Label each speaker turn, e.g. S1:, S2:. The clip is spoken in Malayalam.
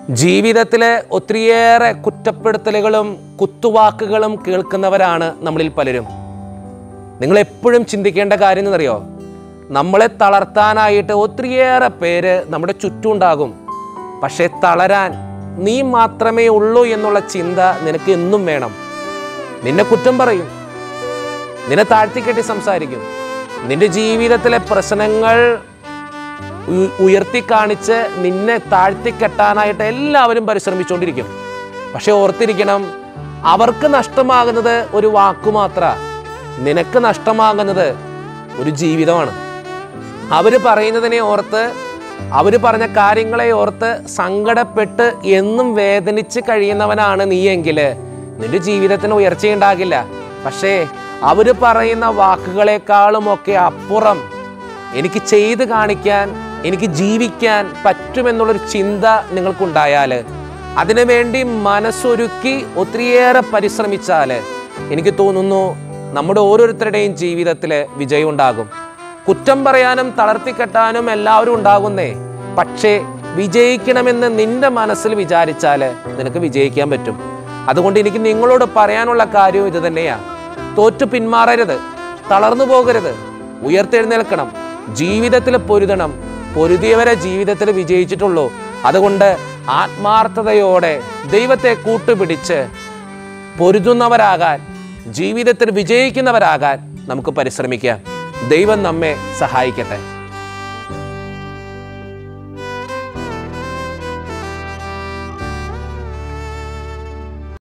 S1: ജീവിതത്തിലെ ഒത്തിരിയേറെ കുറ്റപ്പെടുത്തലുകളും കുത്തുവാക്കുകളും കേൾക്കുന്നവരാണ് നമ്മളിൽ പലരും. നിങ്ങളെപ്പോഴും ചിന്തിക്കേണ്ട കാര്യം എന്നറിയോ, നമ്മളെ തളർത്താനായിട്ട് ഒത്തിരിയേറെ പേര് നമ്മുടെ ചുറ്റുമുണ്ടാകും. പക്ഷേ തളരാൻ നീ മാത്രമേ ഉള്ളൂ എന്നുള്ള ചിന്ത നിനക്ക് എന്നും വേണം. നിന്നെ കുറ്റം പറയും, നിന്നെ താഴ്ത്തിക്കെട്ടി സംസാരിക്കും, നിന്റെ ജീവിതത്തിലെ പ്രശ്നങ്ങൾ ഉയർത്തിക്കാണിച്ച് നിന്നെ താഴ്ത്തിക്കെട്ടാനായിട്ട് എല്ലാവരും പരിശ്രമിച്ചുകൊണ്ടിരിക്കും. പക്ഷെ ഓർത്തിരിക്കണം, അവർക്ക് നഷ്ടമാകുന്നത് ഒരു വാക്കുമാത്ര, നിനക്ക് നഷ്ടമാകുന്നത് ഒരു ജീവിതമാണ്. അവർ പറയുന്നതിനെ ഓർത്ത്, അവർ പറഞ്ഞ കാര്യങ്ങളെ ഓർത്ത് സങ്കടപ്പെട്ട് എന്നും വേദനിച്ച് കഴിയുന്നവനാണ് നീയെങ്കിൽ നിന്റെ ജീവിതത്തിന് ഉയർച്ചയുണ്ടാകില്ല. പക്ഷേ അവർ പറയുന്ന വാക്കുകളെക്കാളുമൊക്കെ അപ്പുറം എനിക്ക് ചെയ്ത് കാണിക്കാൻ, എനിക്ക് ജീവിക്കാൻ പറ്റുമെന്നുള്ളൊരു ചിന്ത നിങ്ങൾക്കുണ്ടായാൽ, അതിനുവേണ്ടി മനസ്സൊരുക്കി ഒത്തിരിയേറെ പരിശ്രമിച്ചാൽ, എനിക്ക് തോന്നുന്നു നമ്മുടെ ഓരോരുത്തരുടെയും ജീവിതത്തിൽ വിജയം ഉണ്ടാകും. കുറ്റം പറയാനും തളർത്തിക്കെട്ടാനും എല്ലാവരും ഉണ്ടാകുന്നേ. പക്ഷേ വിജയിക്കണമെന്ന് നിന്റെ മനസ്സിൽ വിചാരിച്ചാൽ നിനക്ക് വിജയിക്കാൻ പറ്റും. അതുകൊണ്ട് എനിക്ക് നിങ്ങളോട് പറയാനുള്ള കാര്യം ഇത് തന്നെയാണ്. തോറ്റു പിന്മാറരുത്, തളർന്നു പോകരുത്, ഉയർത്തെഴുന്നേൽക്കണം, ജീവിതത്തിൽ പൊരുതണം. പൊരുതിയവരെ ജീവിതത്തിൽ വിജയിച്ചിട്ടുള്ളൂ. അതുകൊണ്ട് ആത്മാർത്ഥതയോടെ ദൈവത്തെ കൂട്ടുപിടിച്ച് പൊരുതുന്നവരാകാൻ, ജീവിതത്തിൽ വിജയിക്കുന്നവരാകാൻ നമുക്ക് പരിശ്രമിക്കാം. ദൈവം നമ്മെ സഹായിക്കട്ടെ.